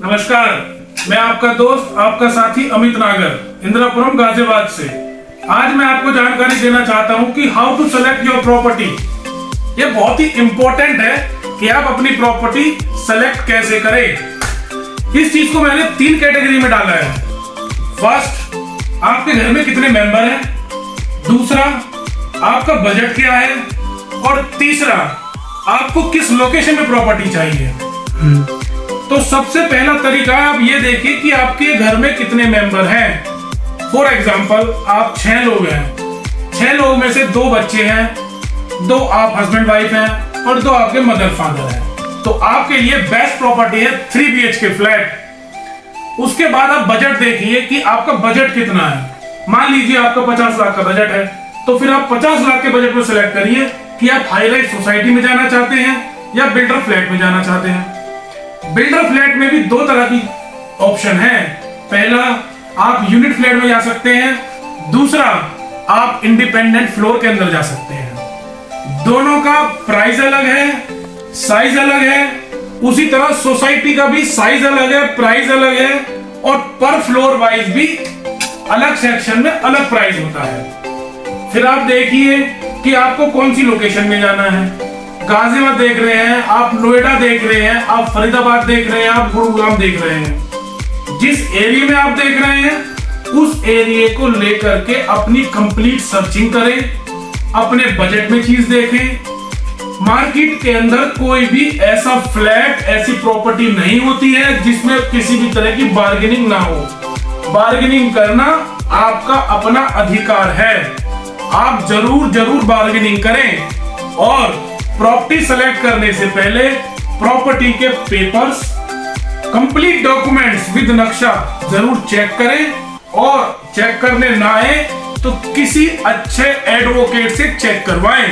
नमस्कार, मैं आपका दोस्त आपका साथी अमित नागर इंदिरापुरम गाजियाबाद से। आज मैं आपको जानकारी देना चाहता हूं कि how to select your property. ये बहुत ही इंपॉर्टेंट है कि आप अपनी प्रॉपर्टी सेलेक्ट कैसे करें। इस चीज को मैंने 3 कैटेगरी में डाला है। फर्स्ट, आपके घर में कितने मेंबर हैं। दूसरा, आपका बजट क्या है। और तीसरा, आपको किस लोकेशन में प्रॉपर्टी चाहिए। तो सबसे पहला तरीका है, आप ये देखिए कि आपके घर में कितने मेंबर हैं। फॉर एग्जाम्पल, आप 6 लोग हैं। 6 लोग में से 2 बच्चे हैं, 2 आप हस्बैंड वाइफ हैं और 2 आपके मदर फादर हैं। तो आपके लिए बेस्ट प्रॉपर्टी है 3 BHK फ्लैट। उसके बाद आप बजट देखिए कि आपका बजट कितना है। मान लीजिए आपका 50 लाख का बजट है, तो फिर आप 50 लाख के बजट में सिलेक्ट करिए कि आप हाई राइज सोसाइटी में जाना चाहते हैं या बिल्डर फ्लैट में जाना चाहते हैं। बिल्डर फ्लैट में भी 2 तरह की ऑप्शन है। पहला, आप यूनिट फ्लैट में जा सकते हैं। दूसरा, आप इंडिपेंडेंट फ्लोर के अंदर जा सकते हैं। दोनों का प्राइस अलग है, साइज अलग है। उसी तरह सोसाइटी का भी साइज अलग है, प्राइस अलग है और पर फ्लोर वाइज भी अलग सेक्शन में अलग प्राइस होता है। फिर आप देखिए कि आपको कौन सी लोकेशन में जाना है। गाजियाबाद देख रहे हैं, आप नोएडा देख रहे हैं, आप फरीदाबाद देख रहे हैं, आप गुरुग्राम देख रहे हैं। जिस एरिया में आप देख रहे हैं उस एरिया को लेकर के अपनी कंप्लीट सर्चिंग करें, अपने बजट में चीज देखें। मार्केट के अंदर कोई भी ऐसा फ्लैट, ऐसी प्रॉपर्टी नहीं होती है जिसमें किसी भी तरह की बार्गेनिंग ना हो। बार्गेनिंग करना आपका अपना अधिकार है। आप जरूर बार्गेनिंग करें और प्रॉपर्टी सेलेक्ट करने से पहले प्रॉपर्टी के पेपर्स, कंप्लीट डॉक्यूमेंट्स विद नक्शा जरूर चेक करें। और चेक करने ना आए तो किसी अच्छे एडवोकेट से चेक करवाएं।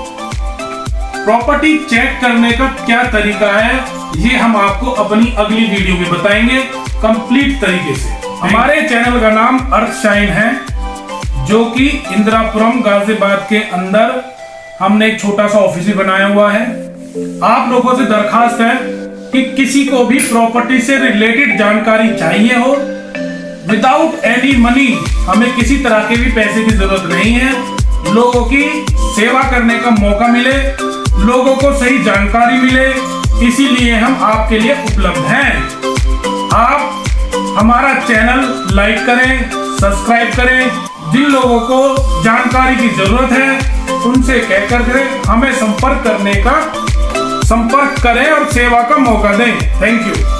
प्रॉपर्टी चेक करने का क्या तरीका है ये हम आपको अपनी अगली वीडियो में बताएंगे कंप्लीट तरीके से। हमारे चैनल का नाम अर्थशाइन है, जो कि इंदिरापुरम गाजियाबाद के अंदर हमने एक छोटा सा ऑफिस भी बनाया हुआ है। आप लोगों से दरखास्त है कि किसी को भी प्रॉपर्टी से रिलेटेड जानकारी चाहिए हो, विदाउट एनी मनी, हमें किसी तरह के भी पैसे की जरूरत नहीं है। लोगों की सेवा करने का मौका मिले, लोगों को सही जानकारी मिले, इसीलिए हम आपके लिए उपलब्ध हैं। आप हमारा चैनल लाइक करें, सब्सक्राइब करें। जिन लोगों को जानकारी की जरूरत है उनसे कहकर के हमें संपर्क करें और सेवा का मौका दें। Thank you.